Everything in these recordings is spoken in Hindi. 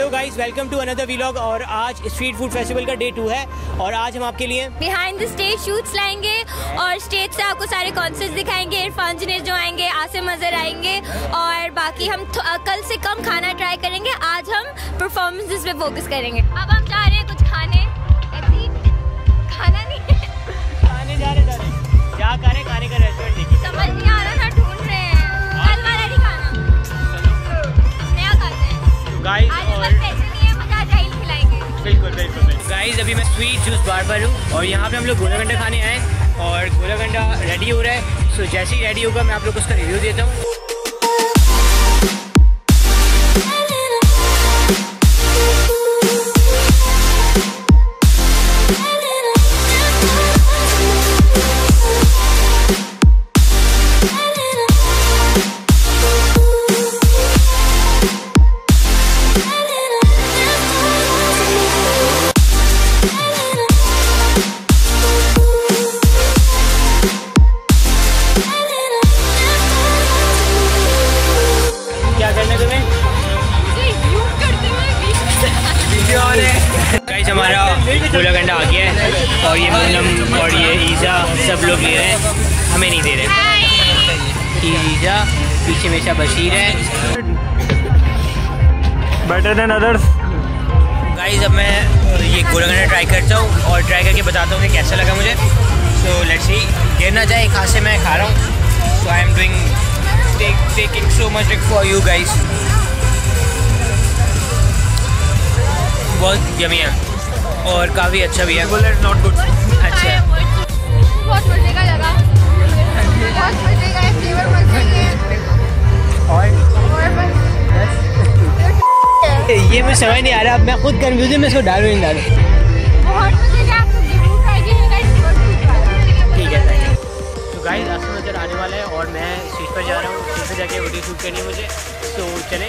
Hello guys, welcome to another vlog. और आज स्ट्रीट फूड फेस्टिवल का डे 2 है और आज हम आपके लिए बिहाइंड द स्टेज शूट्स लाएंगे और स्टेज से आपको सारे कॉन्सर्ट्स दिखाएंगे। इरफान जुनेजो आएंगे, आसिम अजहर आएंगे और बाकी हम कल से कम खाना ट्राई करेंगे। आज हम परफॉर्मेंसेस पे फोकस करेंगे। अब हम जा रहे हैं कुछ खाने, खाना नहीं खाने जा रहे क्या करें, खाने का रेस्टोरेंट देखिए। समझ नहीं आ रहा था, ढूंढ रहे हैं कल वाला नहीं खाना, नया खाते हैं गाइस। और पैसे नहीं है, मजा जाहिल खिलाएंगे। बिल्कुल गाइस, अभी मैं स्वीट जूस बार हूँ और यहाँ पे हम लोग गोला गंडा खाने आए और गोला गंडा रेडी हो रहा है। सो जैसे ही रेडी होगा मैं आप लोग को उसका रिव्यू देता हूँ। गाइस, हमारा गोला गंडा आ गया है और ये मूनम और ये ईजा सब लोग ले रहे हैं, हमें नहीं दे रहे। ईजा पीछे हमेशा बशीर है, बेटर देन अदर्स। गाइस, अब मैं ये गोला गंडा ट्राई करता हूँ और ट्राई करके बताता हूँ कि कैसा लगा मुझे। So let's see. गिर ना जाए, एक हाथ से मैं खा रहा हूँ। So I am doing taking so much for you guys. बहुत यमी है और काफ़ी अच्छा भी है। नॉट गुड, अच्छा है। बहुत मजे का लगा, बहुत मजे का है, फ्लेवर मजे है। ये मैं समझ नहीं आ रहा, अब मैं खुद कंफ्यूज हूँ, मैं इसको डालूँ नहीं डालूँ। बहुत मजे का, आपको जरूर ट्राई कीजिएगा। ठीक है। तो गाइस, आसिम अजहर आने वाला है और मैं स्टेज पर जा रहा हूँ। स्टेज पर जाके वीडियो शूट करनी है मुझे। तो चलें।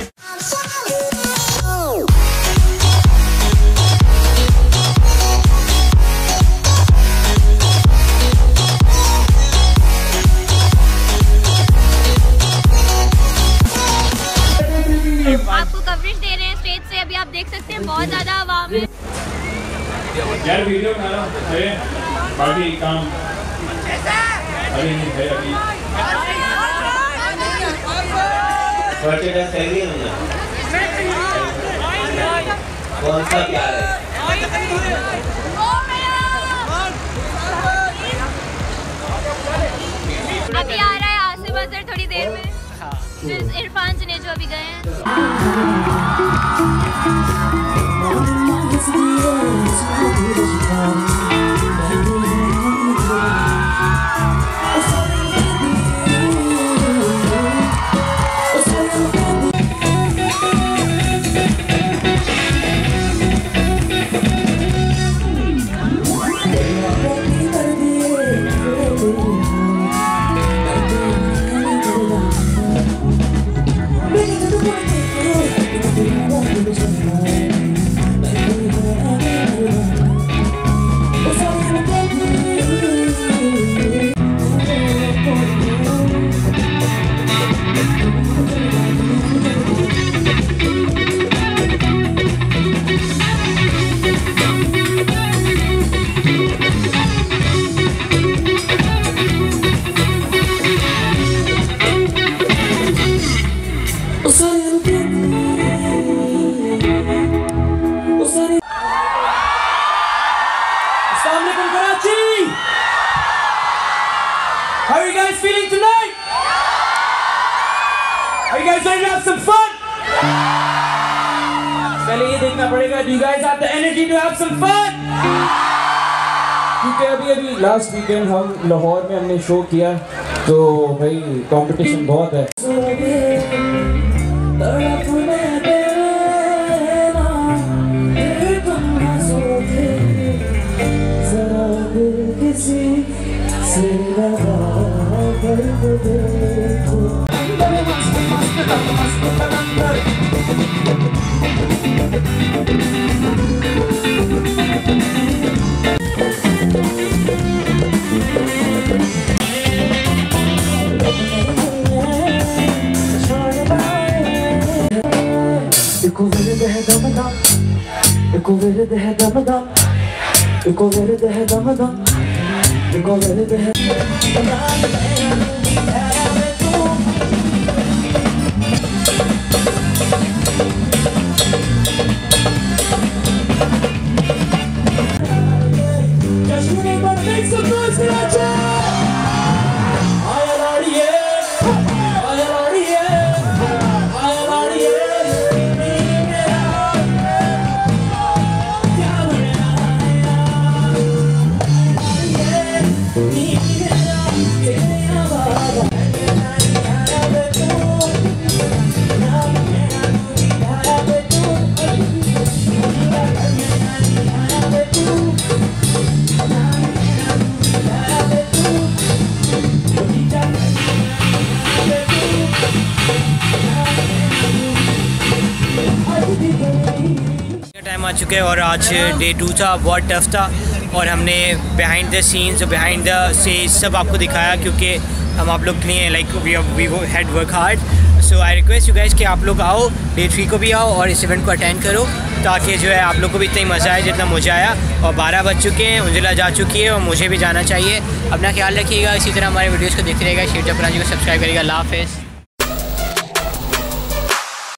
आपको कवरेज दे रहे हैं स्टेज से, अभी आप देख सकते हैं बहुत ज्यादा आवाम है। यार वीडियो बना रहा हूं, बाकी काम अभी नहीं है। अभी बर्थडे का सैलरी है ना, कौन सा प्यार है? अभी आ रहा है आसिम अजहर थोड़ी देर में। इरफान जुनेजो अभी गए हैं। Karachi! How are you guys feeling tonight? Are you guys ready to have some fun? पहले ये देखना पड़ेगा, do you guys have the energy to have some fun? क्योंकि अभी लास्ट वीकेंड हम लाहौर में हमने शो किया तो भाई कंपटीशन बहुत है। देखो Eko verdi hai damadan, eko verdi hai damadan, eko verdi hai make some noise, Karachi! Time आ चुका है और आज डे 2 था, बहुत टफ था और हमने बिहाइंड द सीन्स और बिहाइंड द स्टेज सब आपको दिखाया क्योंकि हम आप लोग के लिए like we had work hard. So I request you guys कि आप लोग आओ, डे 3 को भी आओ और इस इवेंट को अटेंड करो ताकि जो है आप लोग को भी इतना ही मज़ा आए जितना मुझे आया। और 12 बज चुके हैं, उंजिला जा चुकी है और मुझे भी जाना चाहिए। अपना ख्याल रखिएगा, इसी तरह हमारे वीडियोज़ को देखते रहेगा, शेयर जपराजी को सब्सक्राइब करिएगा। अल्लाह हाफ़िज़।